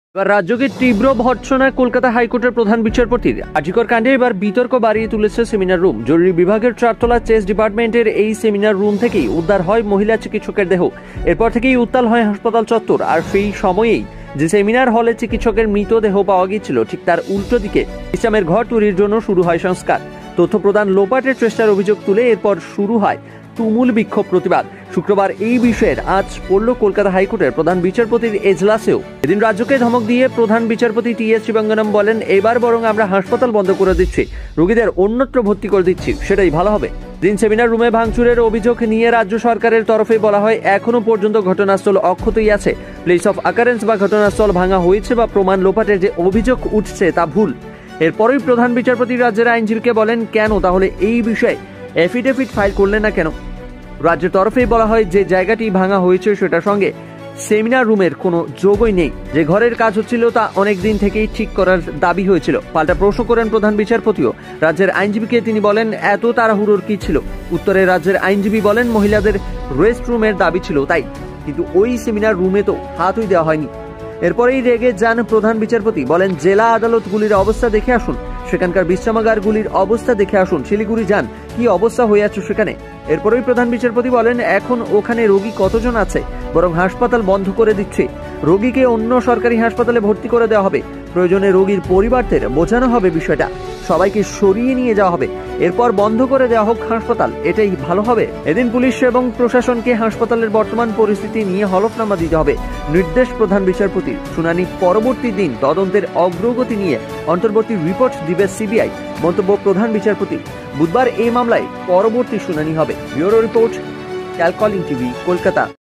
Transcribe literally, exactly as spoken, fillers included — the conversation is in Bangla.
এবার রাজ্যকে তীব্র ভর্ৎসনায় কলকাতা হাইকোর্টের প্রধান বিচারপতির আজিকর কাণ্ডে এবার বিতর্ক বাড়িয়ে তুলেছে সেমিনার রুম। জরুরি বিভাগের চারতলা চেস ডিপার্টমেন্টের এই সেমিনার রুম থেকেই উদ্ধার হয় মহিলা চিকিৎসকের দেহ। এরপর থেকেই উত্তাল হয় হাসপাতাল চত্বর। আর সেই সময়েই যে সেমিনার হলে চিকিৎসকের মৃতদেহ পাওয়া গিয়েছিল, ঠিক তার উল্টো দিকে ইসলামের ঘর তৈরির জন্য শুরু হয় সংস্কার। তথ্য প্রদান লোপাটের চেষ্টার অভিযোগ তুলে এরপর শুরু হয় তুমুল বিক্ষোভ প্রতিবাদ। শুক্রবার এই বিষয়ের আজ পড়ল কলকাতা হাইকোর্টের প্রধান বিচারপতির এজলাসেও। এদিন রাজ্যকে ধমক দিয়ে প্রধান বিচারপতি টি এস শিবঙ্গনম বলেন, এবার বরং আমরা হাসপাতাল বন্ধ করে দিচ্ছি, রোগীদের অন্যত্র ভর্তি করে দিচ্ছি, সেটাই ভালো হবে। দিন সেমিনার রুমে ভাঙচুরের অভিযোগ নিয়ে রাজ্য সরকারের তরফে বলা হয়, এখনো পর্যন্ত ঘটনাস্থল অক্ষতই আছে। প্লেস অফ অকারেন্স বা ঘটনাস্থল ভাঙা হয়েছে বা প্রমাণ লোপাটের যে অভিযোগ উঠছে তা ভুল। এরপরই প্রধান বিচারপতি রাজ্যের আইনজীবীকে বলেন, কেন তাহলে এই বিষয়ে এফিডেভিট ফাইল করলেন না কেন? রাজ্যের তরফেই বলা হয়, যে জায়গাটি ভাঙা হয়েছে সেটার সঙ্গে সেমিনার রুমের কোনো যোগই নেই। যে ঘরের কাজ হচ্ছিল তা অনেক দিন থেকেই ঠিক করার দাবি হয়েছিল। পাল্টা প্রশ্ন করেন প্রধান বিচারপতিও। রাজ্যের আইনজীবীকে তিনি বলেন, এত তাড়াহুড়োর কি ছিল? উত্তরে রাজ্যের আইনজীবী বলেন, মহিলাদের রেস্ট রুমের দাবি ছিল তাই, কিন্তু ওই সেমিনার রুমে তো হাতই দেওয়া হয়নি। এরপরেই রেগে যান প্রধান বিচারপতি, বলেন, জেলা আদালতগুলির অবস্থা দেখে আসুন, সেখানকার বিশ্রামাগারগুলির অবস্থা দেখে আসুন, শিলিগুড়ি যান, কি অবস্থা হয়ে আছে সেখানে। এরপরই প্রধান বিচারপতি বলেন, এখন ওখানে রোগী কতজন আছে, বরং হাসপাতাল বন্ধ করে দিচ্ছে। রোগীকে অন্য সরকারি হাসপাতালে ভর্তি করে দেওয়া হবে। প্রয়োজনে রোগীর পরিবারদের বোঝানো হবে বিষয়টা, সবাইকে সরিয়ে নিয়ে যাওয়া হবে, এরপর বন্ধ করে দেওয়া হোক হাসপাতাল, এটাই ভালো হবে। এদিন পুলিশ এবং প্রশাসনকে হাসপাতালের বর্তমান পরিস্থিতি নিয়ে হলফনামা দিতে হবে। নির্দেশ প্রধান বিচারপতির। শুনানি পরবর্তী দিন তদন্তের অগ্রগতি নিয়ে অন্তর্বর্তী রিপোর্ট দিবে সিবিআই। মন্তব্য প্রধান বিচারপতি। বুধবার এই মামলায় পরবর্তী শুনানি হবে। ব্যুরো রিপোর্ট, ক্যালকলিং টিভি, কলকাতা।